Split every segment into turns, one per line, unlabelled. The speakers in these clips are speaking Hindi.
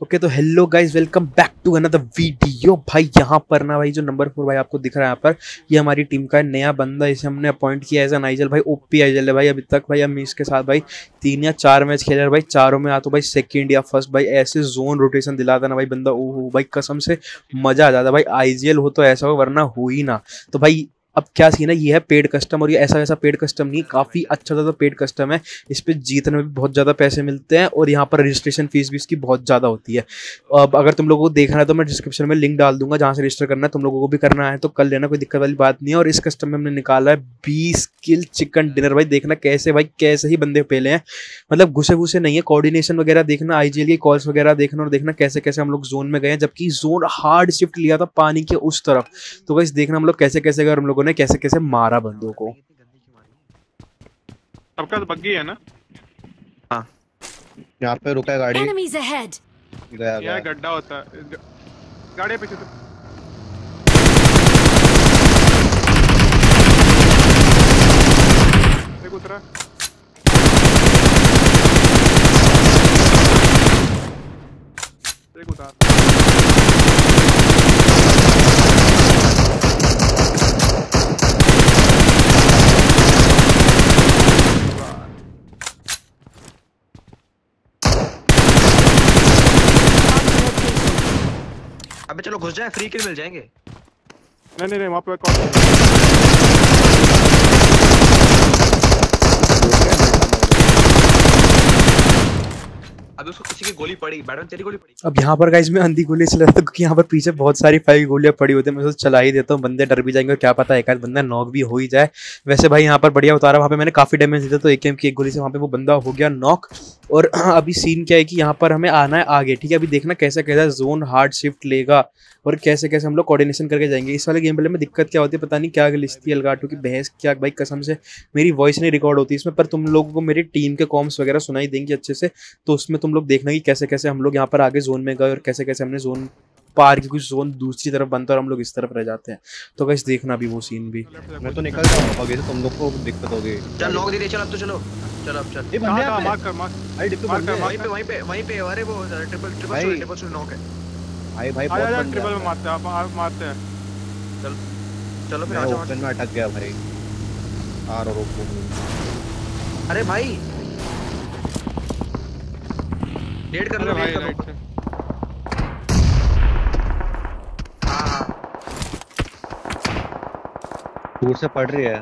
ओके तो hello guys, welcome back to another video. भाई यहाँ पर ना भाई जो नंबर 4 भाई आपको दिख रहा है यहाँ पर, ये हमारी टीम का नया बंदा, इसे हमने अपॉइंट किया एज एन आइजल। भाई ओपी आइजल है भाई। अभी तक भाई हम इसके साथ भाई 3 या 4 मैच खेले भाई, चारों में आ तो भाई सेकंड या फर्स्ट। भाई ऐसे जोन रोटेशन दिलाता ना भाई बंदा, ओहो भाई कसम से मजा आ जाता भाई। आईजीएल हो तो ऐसा हो, वरना हो ही ना। तो भाई अब क्या सीन है, ये है पेड कस्टम, और ये ऐसा वैसा पेड कस्टम नहीं, काफ़ी अच्छा ज़्यादा पेड कस्टम है। इस पे जीतने में भी बहुत ज़्यादा पैसे मिलते हैं, और यहाँ पर रजिस्ट्रेशन फीस भी इसकी बहुत ज़्यादा होती है। अब अगर तुम लोगों को देखना है तो मैं डिस्क्रिप्शन में लिंक डाल दूंगा, जहाँ से रजिस्टर करना है तुम लोगों को भी करना है तो कर लेना, कोई दिक्कत वाली बात नहीं है। और इस कस्टम में हमने निकाला है 20 किल चिकन डिनर। भाई देखना कैसे भाई कैसे ही बंदे पेले हैं, मतलब घुसे घुसे नहीं है। कोऑर्डिनेशन वगैरह देखना, आईजीएल की कॉल्स वगैरह देखना, और देखना कैसे कैसे हम लोग जोन में गए हैं, जबकि जोन हार्ड शिफ्ट लिया था पानी के उस तरफ। तो गाइस देखना हम लोग कैसे कैसे अगर हम लोगों ने कैसे कैसे मारा बंदों को।
सबका तो बग्गी है ना।
हाँ यहाँ पे रुका है गाड़ी।
Enemies ahead.
गया
यहाँ गड्ढा होता है, गाड़ी पीछे से। एक उतरा। एक उतार।
अबे चलो घुस जाए, फ्री किल मिल जाएंगे।
नहीं नहीं वहाँ पे कौन?
अबे उसको किसी की गोली पड़ी, बैटमैन तेरी गोली पड़ी।
अब यहाँ पर गाइस मैं अंधी गोली चला था, क्योंकि यहाँ पर पीछे बहुत सारी 5 गोलियां पड़ी होती है। मैं सोच चला ही देता हूँ, बंदे डर भी जाएंगे, और क्या पता एक आध बंदा नॉक भी हो ही जाए। वैसे भाई यहाँ पर बढ़िया उतारा, वहाँ पे मैंने काफी डैमेज दिया, तो एकेएम की एक गोली से वहाँ पे वो बंदा हो गया नॉक। और अभी सीन क्या है कि यहाँ पर हमें आना है आगे, ठीक है। अभी देखना कैसा कैसा जोन हार्ड शिफ्ट लेगा, और कैसे कैसे हम लोग कोऑर्डिनेशन करके जाएंगे। इस वाले गेम प्ले में दिक्कत क्या होती है पता नहीं, क्या गलिस्ती अलगाटू की बहस क्या भाई, कसम से मेरी वॉइस नहीं रिकॉर्ड होती इसमें, पर तुम लोगों को मेरी टीम के कॉम्स वगैरह सुनाई देंगे अच्छे से। तो उसमें तुम लोग देखना कि कैसे कैसे हम लोग यहाँ पर आगे जोन में गए, और कैसे कैसे हमने जोन पार की, कुछ जोन दूसरी तरफ बनता है और हम लोग इस तरफ रह जाते हैं। तो गाइस देखना भी वो सीन भी।
मैं तो निकल जाऊंगा आगे से, तुम लोग को दिक्कत होगी। चल नॉक दे दे, चल अब तो चलो। चल अब चल। ये बंदे
कहाँ मार्क कर, मार्क
भाई डिप्पो
मार्क कर,
वहीं पे अरे वो ट्रिपल शॉट नॉक है। भाई भाई बहुत
आया
बंदे
ट्रिपल में मारते हैं, आप मारते हैं।
चल चलो फिर आ जाओ। ओपन में अटक गया भाई। आ रहा रोको। अरे भाई डेड कर लो,
भाई
डेड
राइट
कर
से।
लो। हां दूर से पड़ रही है।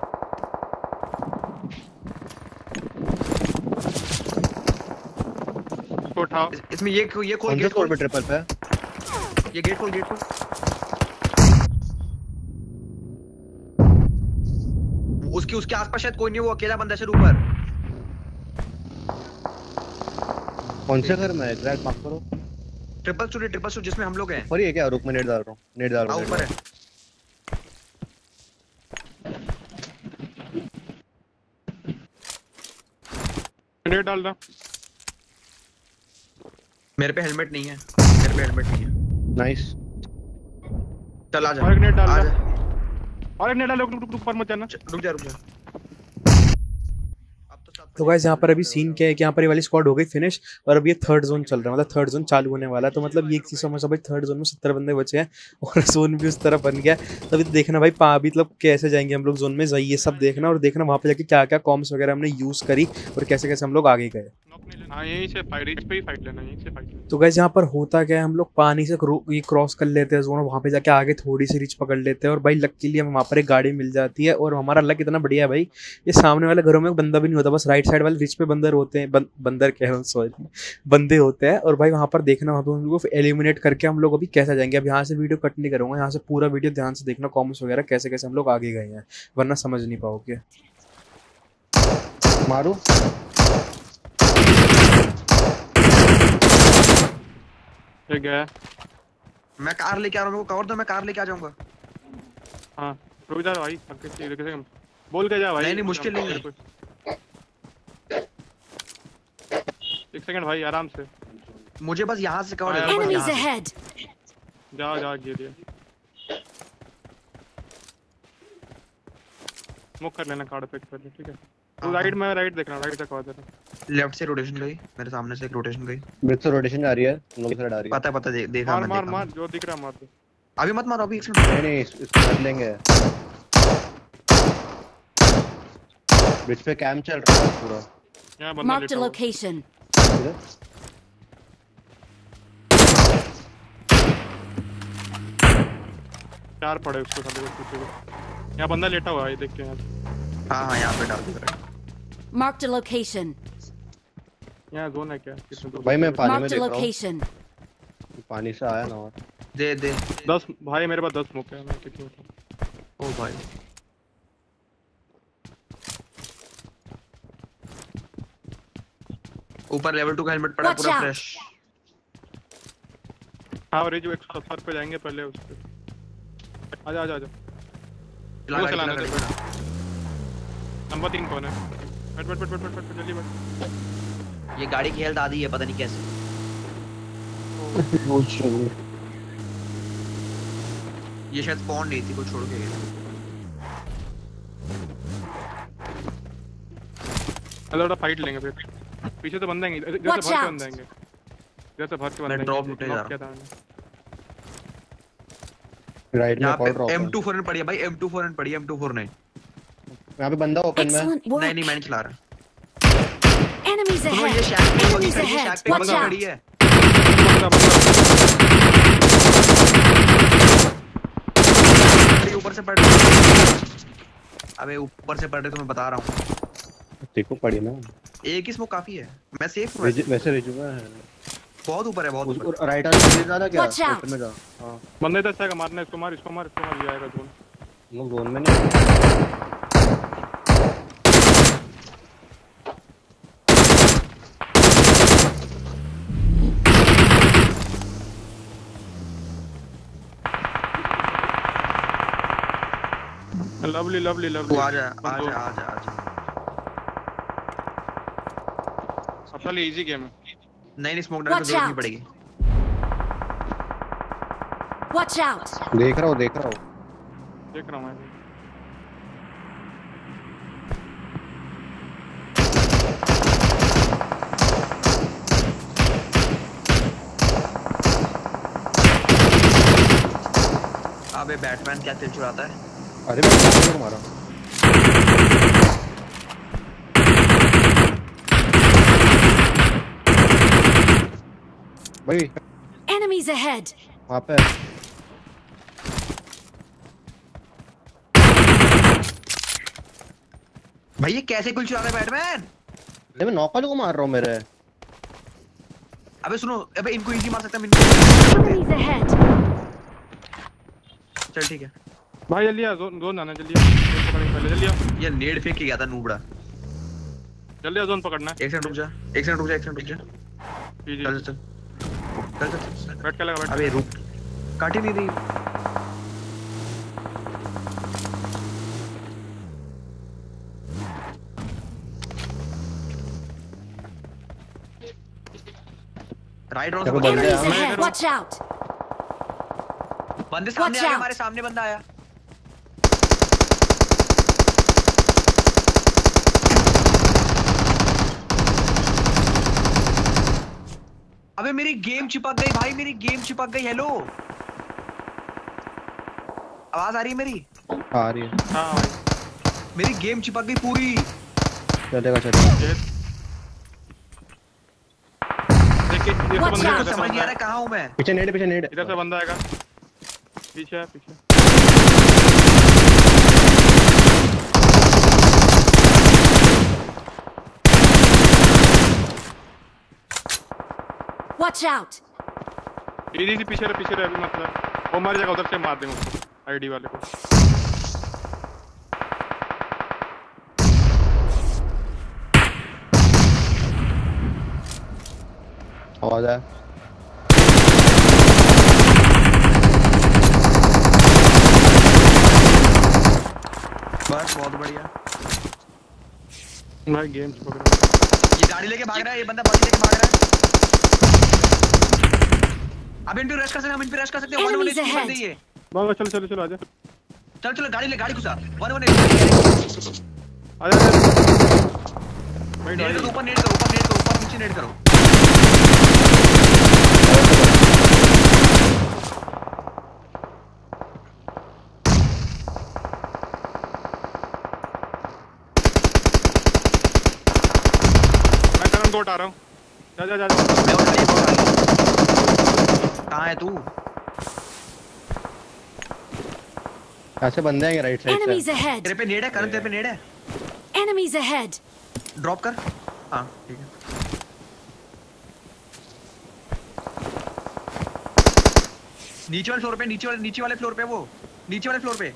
इसको उठाओ।
इसमें ये खोल, गेट खोल पे ट्रिपल पे। ये गेट खोल, गेट खोल। उसके आसपास शायद कोई नहीं, वो अकेला बंदा है सर ऊपर। कौन से घर में है? ग्रैंड मार्क करो। ट्रिपल शूट जिसमें हम लोग हैं। और ये क्या? रुक मैं नेट डाल रहा हूं। ऊपर है।
नेट डाल रहा।
मेरे पे हेलमेट नहीं है। नाइस। चल आ जा।
और एक नेट डाल रहा। और एक नेट डाल। रुक पर मत जाना।
रुक जा।
तो गाइस यहाँ पर अभी सीन क्या है कि यहाँ पर ये वाली स्क्वाड हो गई फिनिश, और अब ये थर्ड जोन चल रहा है, मतलब थर्ड जोन चालू होने वाला है। तो मतलब ये एक चीज़ समझ भाई, थर्ड जोन में 70 बंदे बचे हैं, और जोन भी उस तरफ बन गया। तो अभी देखना भाई अभी मतलब कैसे जाएंगे हम लोग जोन में, ये सब देखना, और देखना वहाँ पे जाके क्या क्या कॉम्स वगैरह हमने यूज़ करी, और कैसे कैसे हम लोग आगे गए।
हाँ यहीं से फाइट पे ही फाइट लेना, यहीं से फाइट लेना।
तो गाइस यहाँ पर होता क्या है, हम लोग पानी से ये क्रॉस कर लेते हैं जोन, वहाँ पे जाके आगे थोड़ी सी रिच पकड़ लेते हैं, और भाई लकीली हमें वहाँ पर एक गाड़ी मिल जाती है। और हमारा लक इतना बढ़िया है भाई, ये सामने वाले घरों में बंदा भी नहीं होता, बस राइट साइड वाले रिच पे बंदर होते हैं, बंदर कह रहा हूँ सॉरी, बंदे होते हैं। और भाई वहाँ पर देखना, वहाँ पे उन लोगों को एलिमिनेट करके हम लोग अभी कैसे जाएंगे। अब यहाँ से वीडियो कट नहीं करूँगा, यहाँ से पूरा वीडियो ध्यान से देखना, कॉमेंट्स वगैरह कैसे कैसे हम लोग आगे गए हैं, वरना समझ नहीं पाओगे।
मारो।
ठीक है,
मैं कार लेके आ रहा हूं, मेरे को कवर दो, मैं कार लेके आ जाऊंगा।
हाँ रुक जा भाई, कैसे बोल के जा भाई।
नहीं मुश्किल नहीं है।
एक सेकंड भाई, आराम से।
मुझे बस यहाँ से कवर दे।
Enemies ahead.
जा गिर स्मोक कर लेना कार्ड पे पहले, ठीक है। तो राइट में राइट देखना, राइट से कवर देना।
लेफ्ट से रोटेशन गई, मेरे सामने से एक रोटेशन गई, मिड से रोटेशन आ रही है, हम लोग की साइड आ रही है। पता देखा
मार
मैं,
मार
देखा
मार जो दिख रहा है मार दे।
अभी मत मारो, अभी एक सेकंड। नहीं इसको कर लेंगे। ब्रिज पे कैंप चल रहा है पूरा।
यहां बंदा
Marked
लेटा
a
हुआ।
location.
चार पड़े उसको साले को पीछे को। यहां बंदा लेटा हुआ है, देख के यहां।
हां यहां पे डाल दिख रहा है।
Marked a location.
यहां जोन है क्या? कितने दूर?
भाई मैं पानी में
Marked a
देख रहा हूं,
location.
पानी से आया ना। और दे
10 भाई मेरे पास 10 स्मोक है, मैं कितनी उठाऊं?
ओ भाई ऊपर लेवल 2 का हेलमेट पड़ा
Watch
पूरा
out.
फ्रेश।
हां और ये जो 170 पे जाएंगे पहले उस पे। आजा आजा आजा। वो चलाना दे। नंबर 3 कौन है? बैठ जल्दी बैठ।
ये गाड़ी की हेल्थ आधी है, पता नहीं कैसे। ये शायद स्पॉन नहीं थी, कोई छोड़ के गया।
चलो फाइट लेंगे फिर। पीछे तो बंदे आएंगे, जैसे भर के बंदे आएंगे। जैसे भर के बंदे आएंगे।
ड्रॉप लूटे जा
रहा।
राइट में कॉल ड्रॉप। M24 पड़ी है भाई, M24 पड़ी है, M24 नहीं। यहां पे बंदा ओपन में। नहीं मैं नहीं चला रहा।
Enemies
सुनो ये
ahead.
शैक पे
Enemies
खड़ी है,
ahead.
शैक पे
Watch
बंदा
out.
खड़ी है। ऊपर से पड़ रही। अबे ऊपर से पड़ रही तो मैं बता रहा हूं। देखो पड़ी ना। एक ही स्मोक काफी है, मैं सेफ हूं। वैसे रिजुआ है, बहुत ऊपर है, बहुत ऊपर। राइट हैंड से ज्यादा क्या ओपन में जा। हां
बंदे इधर से आएगा, मारना इसको, मार ये आएगा जोन।
लोग जोन में नहीं।
लवली
आजा।
अपना लिए इजी गेम है।
नहीं स्मोक डालने की जरूरत नहीं पड़ेगी।
Watch out.
देख रहा हूं
मैं।
अबे बैटमैन क्या तिल चुराता है। अरे मैं को मारा भाई।
Enemies ahead.
वहां पे भाई ये कैसे कुल चुरा रहा है बैटमैन। अरे मैं नॉकआउट को मार रहा हूं मेरे। अबे सुनो, अबे इनको इजी मार सकता है।
Enemies ahead.
चल ठीक है
भाई जल्दी आ, जोन जाना जल्दी आ। जोन पकड़ेंगे पहले, जल्दी आ।
ये नेड फेंक के गया था नूबड़ा।
जल्दी आ, जोन पकड़ना है।
एक सेकंड रुक जा।
जी
चल
बैठ के लगा बैठ।
अबे रुक, काट ही नहीं रही। राइट रोड पे
Enemies ahead. Watch out.
बंदे सामने
Watch
आए,
out.
हमारे सामने बंदा आया। अबे मेरी गेम चिपक गई भाई, मेरी गेम चिपक गई। हेलो आवाज आ रही है मेरी? आ रही है।
हां भाई
मेरी गेम चिपक गई पूरी। चलेगा
देखिए ये तो बंदा है,
समझ नहीं आ रहा कहां हूं मैं। पीछे नेड
इधर से बंदा आएगा। पीछे
Watch out.
इधर पीछे रहे अभी, मतलब वो मर जाएगा, उधर से मार देंगे उसको, आईडी वाले को।
आवाज आया। बस बहुत बढ़िया
भाई गेम पकड़।
ये गाड़ी लेके भाग रहा है, ये बंदा बॉडी लेके भाग रहा है। अब इन पे रश कर सकते हैं, हम इन पे रश कर सकते हैं। 1-1 एचपी बंदे ये।
बाबा चलो आजा।
चल गाड़ी घुसा। 1-1 एचपी।
आजा भाई
नेट
डाली
करो, ऊपर नेट करो, ऊपर नीचे नेट करो।
मैं करंट को उठा रहा हूँ। जा जा जा जा।
मैं उठा लिया। कहाँ है तू?
ऐसे बंदे आएंगे राइट साइड
Enemies
से।
ahead.
तेरे पे नेट है करण, तेरे पे नेट है।
Enemies ahead.
ड्रॉप कर। हाँ ठीक है। नीचे वाले फ्लोर पे, नीचे वाले फ्लोर पे, वो नीचे वाले फ्लोर पे।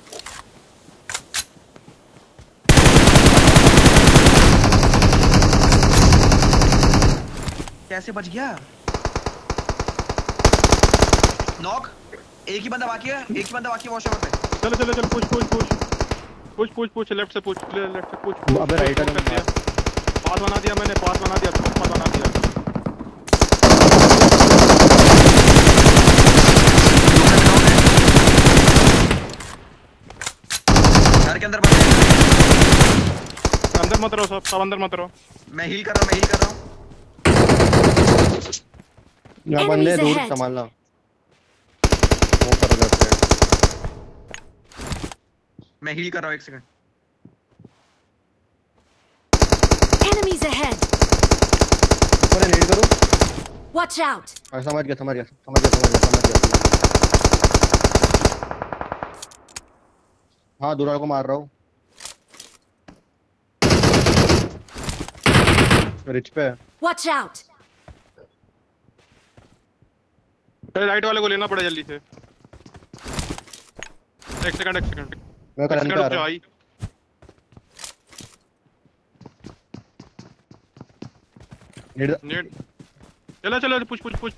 कैसे बच गया? नॉक। एक ही बंदा बाकी है वॉशरूम पे।
चलो चलो चलो पुश लेफ्ट से पुश
अबे राइट है।
पास बना दिया मैंने, पास बना दिया।
घर के अंदर बंदे हैं।
अंदर मत रहो, सब अंदर मत रहो।
मैं हील कर रहा हूँ।
यहाँ बंदे
Enemies
दूर
ahead.
संभालना। वो कर लेफ्ट साइड।
मैं हील कर रहा हूँ, एक सेकंड।
Enemies ahead.
ऊपर नीड करो।
Watch out.
समझ गया। हाँ दूर को मार रहा हूँ। रिच पे है।
Watch out.
राइट वाले को लेना पड़ा जल्दी से। एक सेकंड
मैं करंट पे आ रहा हूँ।
आई। नेट चलो पुश।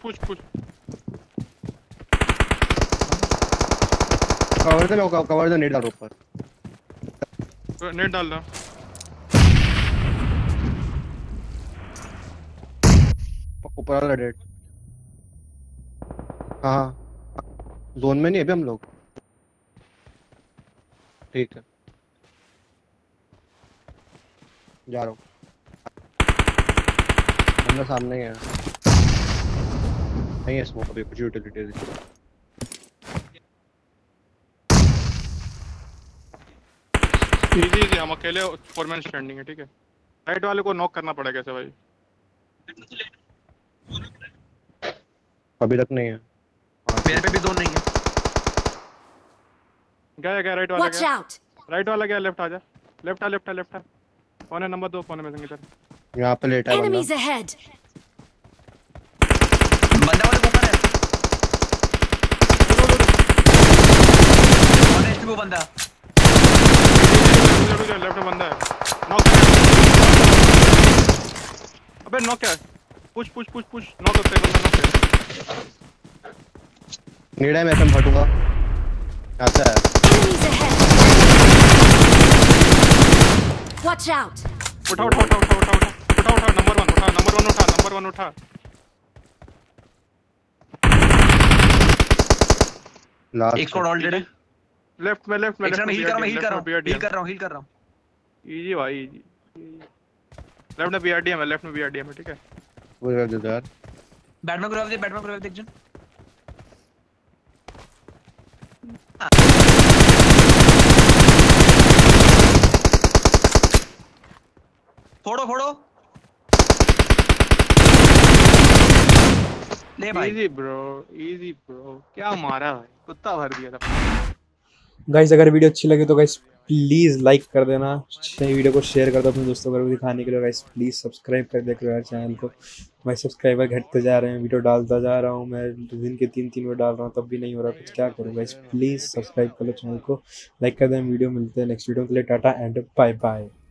कवर दे नेट डाल ऊपर।
नेट डालना।
ऊपर वाला डेड। हाँ जोन में नहीं है अभी हम लोग। ठीक है जा रहा हूँ। बंदा सामने ही है। नहीं है स्मोक अभी कुछ यूटिलिटी।
इजी हम अकेले फोरमैन स्टैंडिंग है, ठीक है। राइट वाले को नॉक करना पड़ेगा कैसे भाई?
अभी तक नहीं है।
मेरे पे भी जोन नहीं है।
गया राइट वाला
Watch
गया।
out.
राइट वाला गया, लेफ्ट आ जा। लेफ्ट कौन है? नंबर 2 कौन है? मैं इधर
यहाँ पे लेटा है
Enemies
बंदा।
ahead.
बंदा वाले ऊपर है। और एचपी वो बंदा।
लेफ्ट में बंदा है। नॉक। अबे नॉक क्या है? पुश नॉक होता है बंदा, नॉक है।
नीड है, मैं तुम फटूंगा। आता है।
Enemies ahead. Watch out.
उठा नंबर 1 उठा।
लास्ट
एक स्क्वाड ऑलरेडी है।
लेफ्ट में
एक सेकंड, मैं हील कर रहा हूँ।
इजी भाई, इजी। लेफ्ट में बीआरडीएम है, ठीक है।
वो यार
बैटमैन को रिवाइव दे एक जन। फोड़ो ले भाई।
इजी ब्रो, क्या मारा भाई, कुत्ता भर दिया था।
गाइस अगर वीडियो अच्छी लगे तो गाइस प्लीज़ लाइक कर देना, वीडियो को शेयर कर दो अपने दोस्तों को दिखाने के लिए। गाइस प्लीज़ सब्सक्राइब कर दिया करो यार चैनल को। भाई सब्सक्राइबर घटते जा रहे हैं, वीडियो डालता जा रहा हूँ मैं, दिन के 3 वीडियो डाल रहा हूँ तब भी नहीं हो रहा, कुछ क्या करूँ। गाइस प्लीज़ सब्सक्राइब कर लो चैनल को, लाइक कर दें वीडियो। मिलते हैं नेक्स्ट वीडियो के लिए। Tata and bye bye.